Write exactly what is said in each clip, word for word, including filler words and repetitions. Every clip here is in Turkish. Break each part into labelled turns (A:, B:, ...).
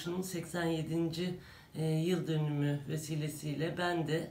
A: kuruluşunun seksen yedinci E, yıl dönümü vesilesiyle ben de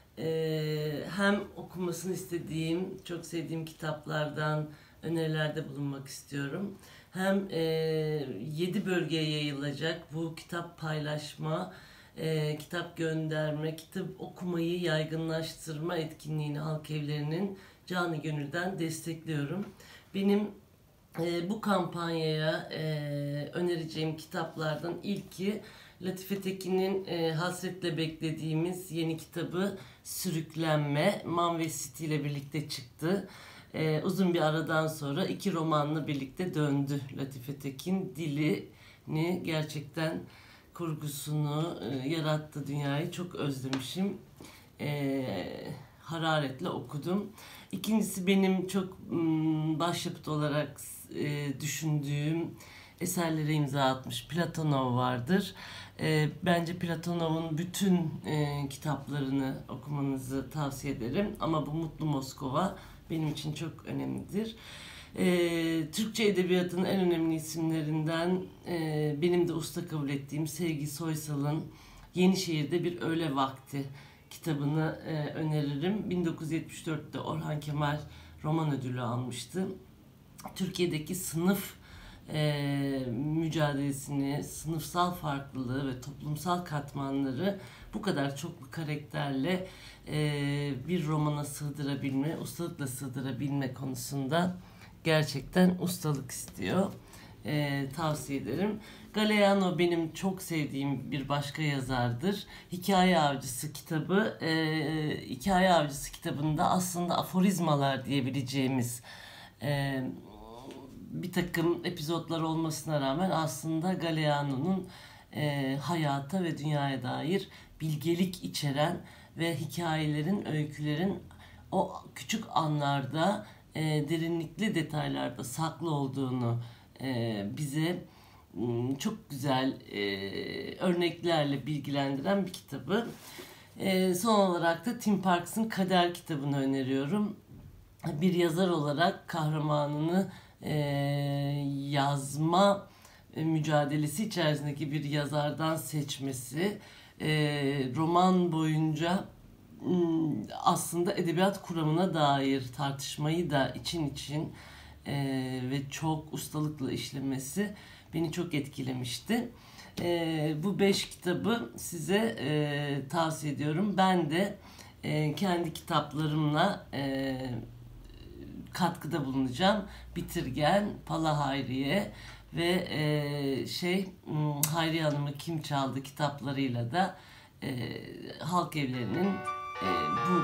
A: e, hem okumasını istediğim, çok sevdiğim kitaplardan önerilerde bulunmak istiyorum. Hem e, yedi bölgeye yayılacak bu kitap paylaşma, e, kitap gönderme, kitap okumayı yaygınlaştırma etkinliğini halk evlerinin canı gönülden destekliyorum. Benim e, bu kampanyaya e, önereceğim kitaplardan ilki Latife Tekin'in e, hasretle beklediğimiz yeni kitabı Sürüklenme, Manve City ile birlikte çıktı. E, uzun bir aradan sonra iki romanla birlikte döndü Latife Tekin. Dilini gerçekten, kurgusunu e, yarattı, dünyayı çok özlemişim. E, hararetle okudum. İkincisi benim çok m, başyapıt olarak e, düşündüğüm eserlere imza atmış Platonov vardır. E, bence Platonov'un bütün e, kitaplarını okumanızı tavsiye ederim. Ama bu Mutlu Moskova benim için çok önemlidir. E, Türkçe Edebiyatı'nın en önemli isimlerinden e, benim de usta kabul ettiğim Sevgi Soysal'ın Yenişehir'de Bir Öğle Vakti kitabını e, öneririm. bin dokuz yüz yetmiş dörtte Orhan Kemal roman ödülü almıştı. Türkiye'deki sınıf e, mücadelesini, sınıfsal farklılığı ve toplumsal katmanları bu kadar çoklu karakterle e, bir romana sığdırabilme, ustalıkla sığdırabilme konusunda gerçekten ustalık istiyor. E, tavsiye ederim. Galeano benim çok sevdiğim bir başka yazardır. Hikaye Avcısı kitabı, e, Hikaye Avcısı kitabında aslında aforizmalar diyebileceğimiz e, bir takım epizotlar olmasına rağmen aslında Galeano'nun e, hayata ve dünyaya dair bilgelik içeren ve hikayelerin, öykülerin o küçük anlarda, e, derinlikli detaylarda saklı olduğunu e, bize m, çok güzel e, örneklerle bilgilendiren bir kitabı. E, son olarak da Tim Parks'ın Kader kitabını öneriyorum. Bir yazar olarak kahramanını e, yazma mücadelesi içerisindeki bir yazardan seçmesi, e, roman boyunca aslında edebiyat kuramına dair tartışmayı da için için e, ve çok ustalıkla işlemesi beni çok etkilemişti. E, bu beş kitabı size e, tavsiye ediyorum. Ben de e, kendi kitaplarımla e, katkıda bulunacağım. Bitirgen, Pala Hayriye ve e, şey Hayriye Hanım'ı Kim Çaldı kitaplarıyla da e, halk evlerinin e, bu